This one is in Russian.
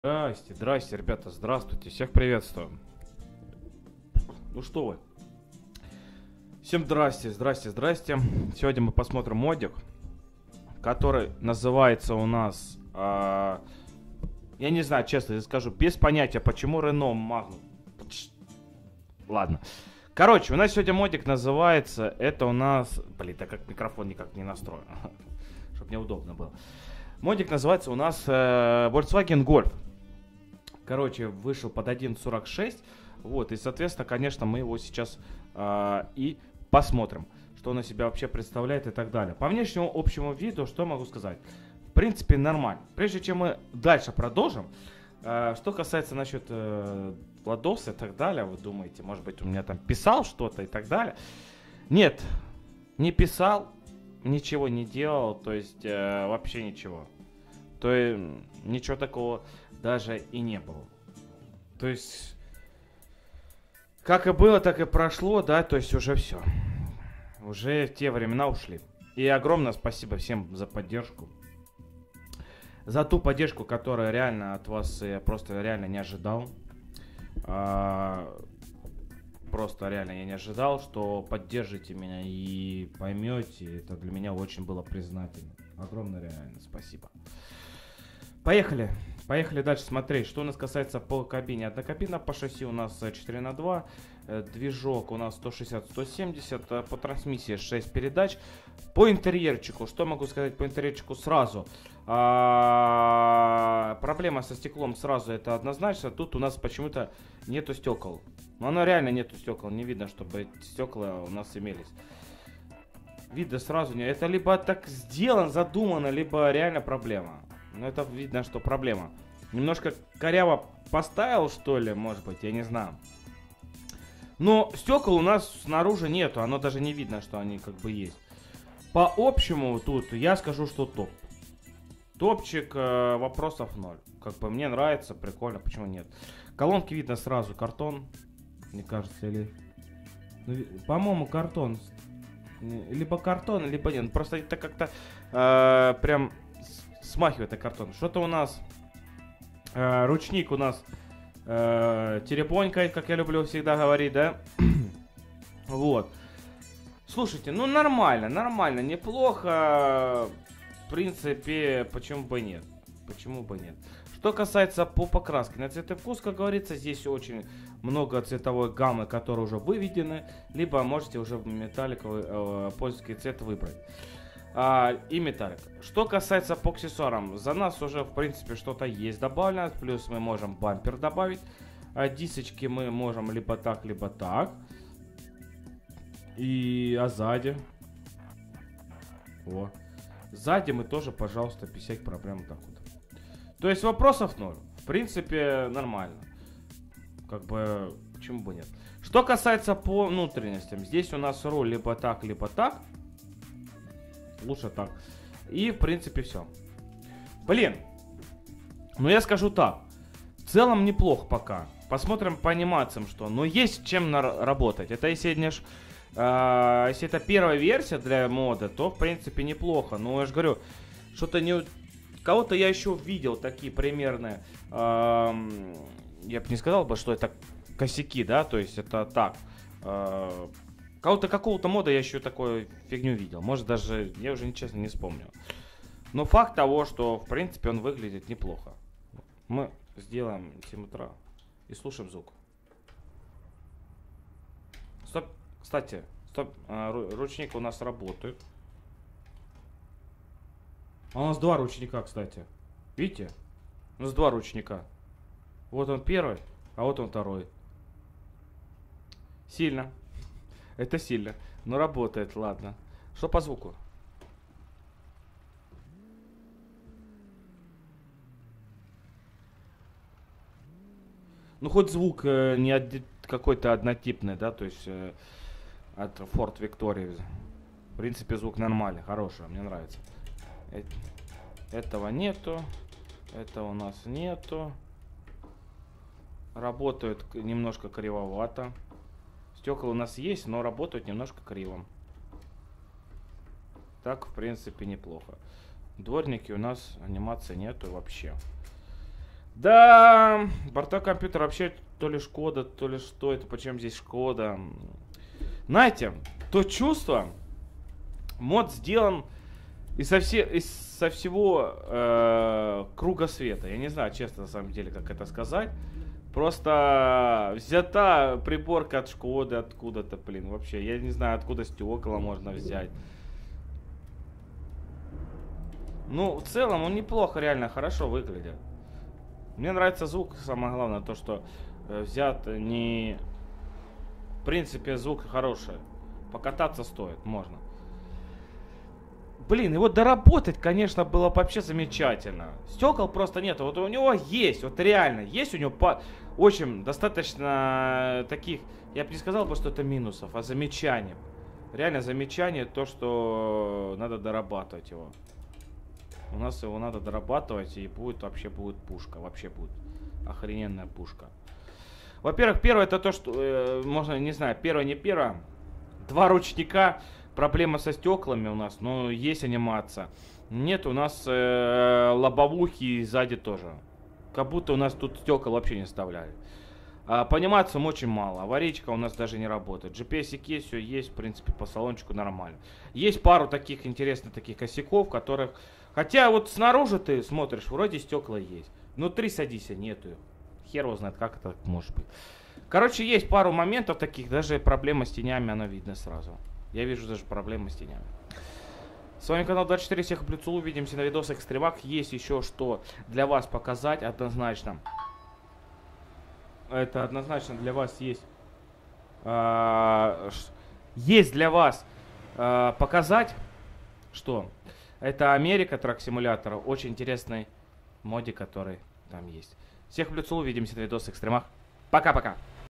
Здрасте, здрасте, ребята, здравствуйте, всех приветствую. Ну что вы? Всем здрасте, здрасте, здрасте. Сегодня мы посмотрим модик, который называется у нас, я не знаю, честно скажу, без понятия, почему Renault Magnum. Ладно. Короче, у нас сегодня модик называется, это у нас, блин, так как микрофон никак не настроен, чтобы мне удобно было. Модик называется у нас Volkswagen Golf. Короче, вышел под 1.46. Вот, и, соответственно, конечно, мы его сейчас и посмотрим, что он из себя вообще представляет и так далее. По внешнему общему виду, что могу сказать? В принципе, нормально. Прежде чем мы дальше продолжим, что касается насчет Владос и так далее, вы думаете, может быть, у меня там писал что-то и так далее. Нет, не писал, ничего не делал, то есть вообще ничего. То есть ничего такого даже и не было. То есть, как и было, так и прошло, да, то есть уже все. Уже те времена ушли. И огромное спасибо всем за поддержку. За ту поддержку, которую реально от вас я просто реально не ожидал. Просто реально я не ожидал, что поддержите меня и поймете. Это для меня очень было признательно. Огромное реально спасибо. Поехали. Поехали дальше смотреть, что у нас касается по кабине. Одна кабина по шасси у нас 4х2. Движок у нас 160-170. По трансмиссии 6 передач. По интерьерчику. Что могу сказать по интерьерчику сразу? Проблема со стеклом сразу это однозначно. Тут у нас почему-то нету стекол. Но оно реально нету стекол. Не видно, чтобы стекла у нас имелись. Видно сразу. Это либо так сделано, задумано, либо реально проблема. Но это видно, что проблема. Немножко коряво поставил, что ли, может быть, я не знаю. Но стекол у нас снаружи нету, оно даже не видно, что они как бы есть. По общему тут я скажу, что топ. Топчик, вопросов ноль. Как бы мне нравится, прикольно, почему нет. Колонки видно сразу, картон, мне кажется, или... Ну, по-моему, картон. Либо картон, либо нет. Просто это как-то прям... смахивает на картон. Что-то у нас ручник у нас теребонькает, как я люблю всегда говорить, да? Вот. Слушайте, ну нормально, неплохо. В принципе, почему бы нет? Почему бы нет? Что касается по покраске, на цвет и вкус, как говорится, здесь очень много цветовой гаммы, которые уже выведены, либо можете уже металликовый польский цвет выбрать. И металлик. Что касается по аксессуарам, за нас уже в принципе что-то есть добавлено, плюс мы можем бампер добавить, дисочки мы можем либо так, либо так. И сзади, сзади мы тоже, пожалуйста, писать прям так вот. То есть вопросов ноль. В принципе нормально. Как бы, почему бы нет. Что касается по внутренностям, здесь у нас руль либо так, либо так. Лучше так. И в принципе все. Блин. Ну я скажу так. В целом неплохо пока. Посмотрим по анимациям что. Но есть чем работать. Это если это первая версия для мода, то в принципе неплохо. Но я же говорю, что-то не... Кого-то я еще видел такие примерные. Я бы не сказал бы, что это косяки, да. То есть это так. Какого-то мода я еще такую фигню видел. Может даже, я уже честно не вспомню. Но факт того, что в принципе он выглядит неплохо. Мы сделаем 7 утра и слушаем звук. Стоп, кстати, стоп, ручник у нас работает. А у нас два ручника, кстати. Видите? У нас два ручника. Вот он первый, а вот он второй. Сильно. Это сильно, но работает, ладно. Что по звуку? Ну, хоть звук не какой-то однотипный, да, то есть от Ford Victoria. В принципе, звук нормальный, хороший, мне нравится. Этого нету, этого у нас нету. Работает немножко кривовато. Стекла у нас есть, но работают немножко криво. Так, в принципе, неплохо. Дворники у нас анимации нету вообще. Да, бортовой компьютер вообще то ли Шкода, то ли что это, почему здесь Шкода. Знаете, то чувство, мод сделан из со всего круга света. Я не знаю, честно, на самом деле, как это сказать. Просто взята приборка от Шкоды откуда-то, блин, вообще. Я не знаю, откуда стекла можно взять. Ну, в целом, он неплохо, реально, хорошо выглядит. Мне нравится звук, самое главное, то, что взят не... В принципе, звук хороший. Покататься стоит, можно. Блин, его доработать, конечно, было вообще замечательно. Стекол просто нет. Вот у него есть, вот реально, есть у него очень достаточно таких, я бы не сказал, что это минусов, а замечаний. Реально замечание, то, что надо дорабатывать его. У нас его надо дорабатывать, и будет вообще будет пушка. Вообще будет охрененная пушка. Во-первых, первое это то, что, можно, не знаю, первое, не первое. Два ручника, проблема со стеклами у нас, но есть анимация. Нет, у нас лобовухи сзади тоже. Как будто у нас тут стекол вообще не вставляли. А по анимациям очень мало. Аварийка у нас даже не работает. GPS есть, все есть, в принципе, по салончику нормально. Есть пару таких интересных таких косяков, которых... Хотя вот снаружи ты смотришь, вроде стекла есть. Внутри садись, нету их. Хер его знает, как это может быть. Короче, есть пару моментов таких, даже проблема с тенями, она видно сразу. Я вижу даже проблемы с тенями. С вами канал 24, всех плюсу, увидимся на видосах экстремах. Есть еще что для вас показать, однозначно. Это однозначно для вас есть. Есть для вас показать, что это Америка, трак-симулятор. Очень интересный моди, который там есть. Всех плюсу, увидимся на видосах экстремах. Пока-пока.